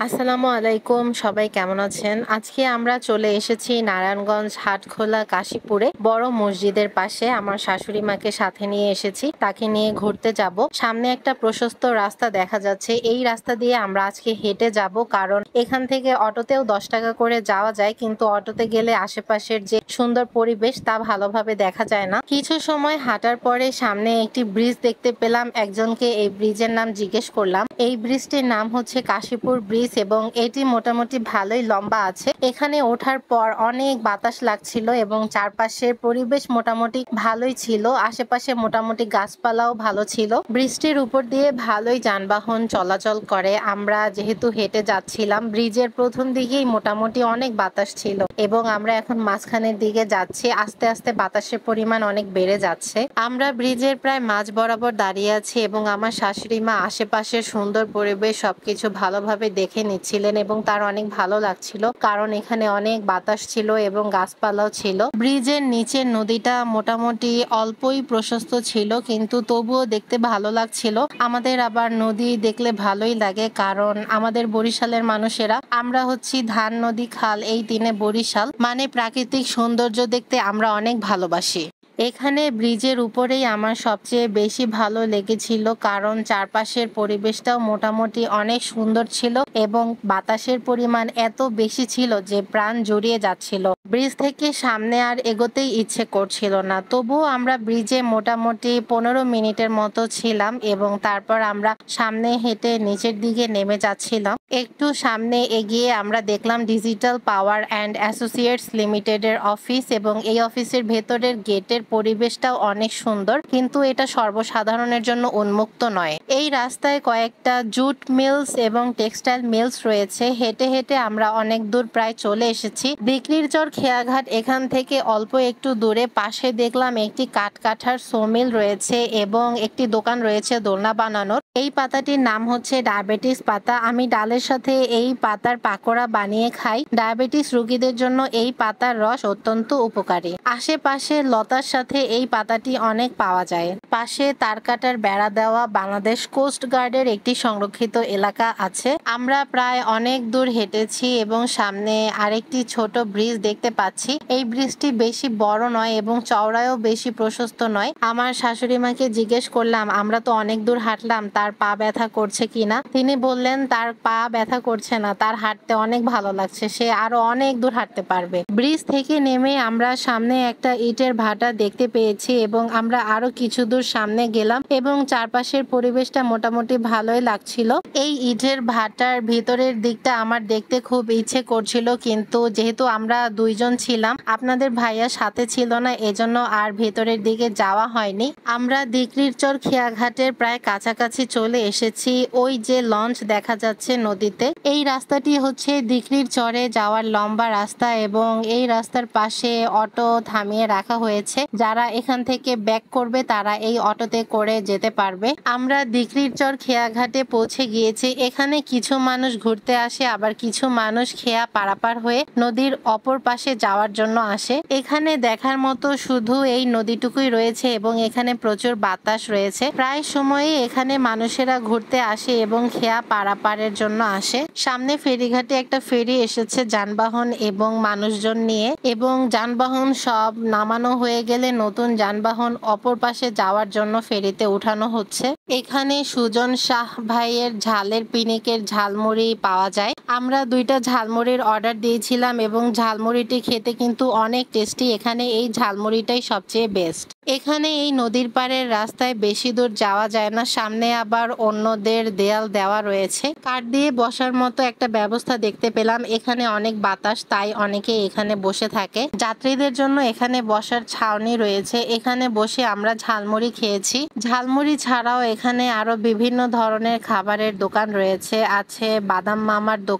আসসালামু আলাইকুম, সবাই কেমন আছেন? আজকে আমরা চলে এসেছি নারায়ণগঞ্জ হাটখোলা কাশীপুরে বড় মসজিদের পাশে। আমার শাশুড়ি মাকে সাথে নিয়ে এসেছি, তাকে নিয়ে ঘুরতে যাব। সামনে একটা প্রশস্ত রাস্তা দেখা যাচ্ছে, এই রাস্তা দিয়ে আমরা আজকে হেঁটে যাব, কারণ এখান থেকে অটোতেও 10 টাকা করে যাওয়া যায়, কিন্তু অটোতে গেলে আশেপাশের যে সুন্দর পরিবেশ তা ভালোভাবে দেখা যায় না। কিছু সময় হাঁটার পরে সামনে একটি ব্রিজ দেখতে পেলাম। একজনকে এই ব্রিজের নাম জিজ্ঞেস করলাম। এই ব্রিজটির নাম হচ্ছে কাশীপুর ব্রিজ এবং এটি মোটামুটি ভালোই লম্বা আছে। এখানে ওঠার পর অনেক বাতাস লাগছিল এবং চারপাশের পরিবেশ মোটামুটি ভালোই ছিল। আশেপাশে মোটামুটি গাছপালাও ভালো ছিল। ব্রিজটির উপর দিয়ে ভালোই যানবাহন চলাচল করে। আমরা যেহেতু হেঁটে যাচ্ছিলাম, ব্রিজের প্রথম দিকেই মোটামুটি অনেক বাতাস ছিল এবং আমরা এখন মাঝখানের দিকে যাচ্ছি। আস্তে আস্তে বাতাসের পরিমাণ অনেক বেড়ে যাচ্ছে। আমরা ব্রিজের প্রায় মাঝ বরাবর দাঁড়িয়ে আছি এবং আমার শাশুড়ি মা আশেপাশের সুন্দর পরিবেশ সবকিছু ভালোভাবে দেখে নিচ্ছিলেন এবং তার অনেক ভালো লাগছিল, কারণ এখানে অনেক বাতাস ছিল এবং গাছপালাও ছিল। ব্রিজের নিচের নদীটা মোটামুটি অল্পই প্রশস্ত ছিল, কিন্তু তবুও দেখতে ভালো লাগছিল। আমাদের আবার নদী দেখলে ভালোই লাগে, কারণ আমাদের বরিশালের মানুষেরা আমরা হচ্ছি ধান নদী খাল, এই তিনে বরিশাল, মানে প্রাকৃতিক সৌন্দর্য দেখতে আমরা অনেক ভালোবাসি। এখানে ব্রিজের উপরেই আমার সবচেয়ে বেশি ভালো লেগেছিল, কারণ চারপাশের পরিবেশটাও মোটামুটি অনেক সুন্দর ছিল এবং বাতাসের পরিমাণ এত বেশি ছিল যে প্রাণ জুড়িয়ে যাচ্ছিল। ব্রিজ থেকে সামনে আর এগোতেই ইচ্ছে করছিল না। তবুও আমরা ব্রিজে মোটামুটি 15 মিনিটের মতো ছিলাম এবং তারপর আমরা সামনে হেঁটে নিচের দিকে নেমে যাচ্ছিলাম। একটু সামনে এগিয়ে আমরা দেখলাম ডিজিটাল পাওয়ার অ্যান্ড অ্যাসোসিয়েটস লিমিটেডের অফিস এবং এই অফিসের ভেতরের গেটের পরিবেশটাও অনেক সুন্দর, কিন্তু এটা সর্বসাধারণের জন্য উন্মুক্ত নয়। এই রাস্তায় কয়েকটা জুট মিলস এবং টেক্সটাইল মিলস রয়েছে। হেঁটে হেঁটে আমরা অনেক দূর প্রায় চলে এসেছি। বিক্রির চর খেয়াঘাট এখান থেকে অল্প একটু দূরে। পাশে দেখলাম একটি কাঠের সোমিল রয়েছে এবং একটি দোকান রয়েছে দোলনা বানানোর। এই পাতাটির নাম হচ্ছে ডায়াবেটিস পাতা। আমি ডালের সাথে এই পাতার পাকোড়া বানিয়ে খাই। ডায়াবেটিস রোগীদের জন্য এই পাতার রস অত্যন্ত উপকারী। আশেপাশে লতার সাথে এই পাতাটি অনেক পাওয়া যায়। পাশে তারকাটার বেড়া দেওয়া বাংলাদেশ কোস্ট গার্ডের একটি সংরক্ষিত এলাকা আছে। আমরা প্রায় অনেক দূর হেঁটেছি এবং সামনে আরেকটি ছোট ব্রিজ দেখতে পাচ্ছি। এই ব্রিজটি বেশি বড় নয় এবং চওড়ায়ও বেশি প্রশস্ত নয়। আমার শাশুড়ি মাকে জিজ্ঞেস করলাম, আমরা তো অনেক দূর হাঁটলাম, তার পা ব্যথা করছে কিনা। তিনি বললেন তার পা ব্যথা করছে না, তার হাঁটতে অনেক ভালো লাগছে, সে আরো অনেক দূর হাঁটতে পারবে। ব্রিজ থেকে নেমে আমরা সামনে একটা ইটের ভাটা দেখতে পেয়েছি এবং আমরা আরো কিছু দূর সামনে গেলাম এবং চারপাশের পরিবেশটা মোটামুটি ভালোই লাগছিল। এই ইটের ভাটার ভিতরের দিকটা আমার দেখতে খুব ইচ্ছে করছিল, কিন্তু যেহেতু আমরা দুইজন ছিলাম, আপনাদের ভাইয়া সাথে ছিল না, এজন্য আর ভেতরের দিকে যাওয়া হয়নি। আমরা দিকরির চর খেয়াঘাটের প্রায় কাছাকাছি চলে এসেছি। ওই যে লঞ্চ দেখা যাচ্ছে নদীতে, এই রাস্তাটি হচ্ছে দিকরির চরে যাওয়ার লম্বা রাস্তা এবং এই রাস্তার পাশে অটো থামিয়ে রাখা হয়েছে। যারা এখান থেকে ব্যাক করবে তারা এই অটোতে করে যেতে পারবে। আমরা দিকরির চর খেয়াঘাটে পৌঁছে গিয়েছি। এখানে কিছু মানুষ ঘুরতে আসে, আবার কিছু মানুষ খেয়া পারাপার হয়ে নদীর অপর পাশে যাওয়ার জন্য আসে। এখানে দেখার মতো শুধু এই নদীটুকুই রয়েছে এবং এখানে প্রচুর বাতাস রয়েছে। প্রায় সময়ে এখানে মানুষেরা ঘুরতে আসে এবং খেয়া পারাপারের জন্য আসে। সামনে ফেরিঘাটে একটা ফেরি এসেছে যানবাহন এবং মানুষজন নিয়ে, এবং যানবাহন সব নামানো হয়ে গেলে নতুন যানবাহন অপর পাশে যাওয়ার জন্য ফেরিতে উঠানো হচ্ছে। এখানে সুজন শাহ ভাইয়ের ঝালের পিনিকের ঝালমুড়ি পাওয়া যায়। আমরা 2টা ঝালমুড়ির অর্ডার দিয়েছিলাম এবং ঝালমুড়িটি খেতে কিন্তু অনেক টেস্টি। এখানে এই ঝালমুড়িটাই সবচেয়ে বেস্ট। এখানে এই নদীর পাড়ের রাস্তায় বেশি দূর যাওয়া যায় না। সামনে আবার অন্যদের দেয়াল দেওয়া রয়েছে। কাঠ দিয়ে বসার মতো একটা ব্যবস্থা দেখতে পেলাম। এখানে অনেক বাতাস, তাই অনেকে এখানে বসে থাকে। যাত্রীদের জন্য এখানে বসার ছাউনি রয়েছে। এখানে বসে আমরা ঝালমুড়ি খেয়েছি। ঝালমুড়ি ছাড়াও এখানে আরো বিভিন্ন ধরনের খাবারের দোকান রয়েছে। আছে বাদাম মামার দোকান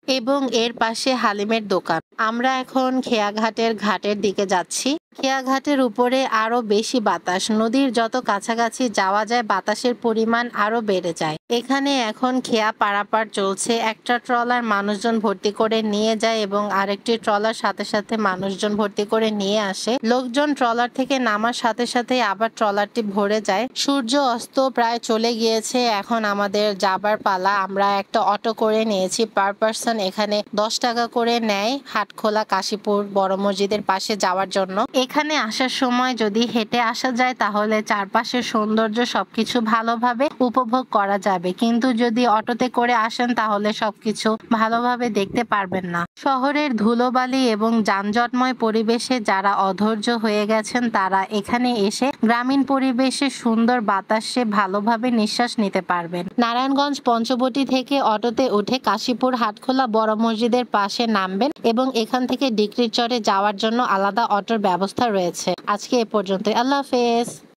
এবং এর পাশে হালিমের দোকান। আমরা এখন খেয়াঘাটের ঘাটের দিকে যাচ্ছি। খেয়াঘাটের উপরে আরো বেশি বাতাস, নদীর যত কাছাকাছি যাওয়া যায় বাতাসের পরিমাণ আরো বেড়ে যায়। এখানে এখন খেয়া পারাপার চলছে, একটা ট্রলার মানুষজন ভর্তি করে নিয়ে যায় এবং আরেকটি ট্রলার সাথে সাথে মানুষজন ভর্তি করে নিয়ে আসে। লোকজন ট্রলার থেকে নামার সাথে সাথে আবার ট্রলারটি ভরে যায়। সূর্য অস্ত প্রায় চলে গিয়েছে, এখন আমাদের যাবার পালা। আমরা একটা অটো করে নিয়েছি, পার পার্সন এখানে 10 টাকা করে নেয় হাটখোলা কাশীপুর বড় মসজিদের পাশে যাওয়ার জন্য। এখানে আসার সময় যদি হেঁটে আসা যায় তাহলে চারপাশের সৌন্দর্য সবকিছু ভালোভাবে উপভোগ করা যাবে, কিন্তু যদি অটোতে করে আসেন তাহলে সবকিছু ভালোভাবে দেখতে পারবেন না। শহরের ধুলোবালি এবং যানজটময় পরিবেশে যারা অধৈর্য হয়ে গেছেন তারা এখানে এসে গ্রামীণ পরিবেশে সুন্দর বাতাসে ভালোভাবে নিঃশ্বাস নিতে পারবেন। নারায়ণগঞ্জ পঞ্চবটি থেকে অটোতে উঠে কাশীপুর হাটখোলা বড় মসজিদের পাশে নামবেন এবং এখান থেকে ডিক্রির চরে যাওয়ার জন্য আলাদা অটোর ব্যবস্থা রয়েছে। আজকে এ পর্যন্ত, আল্লাহ হাফেজ।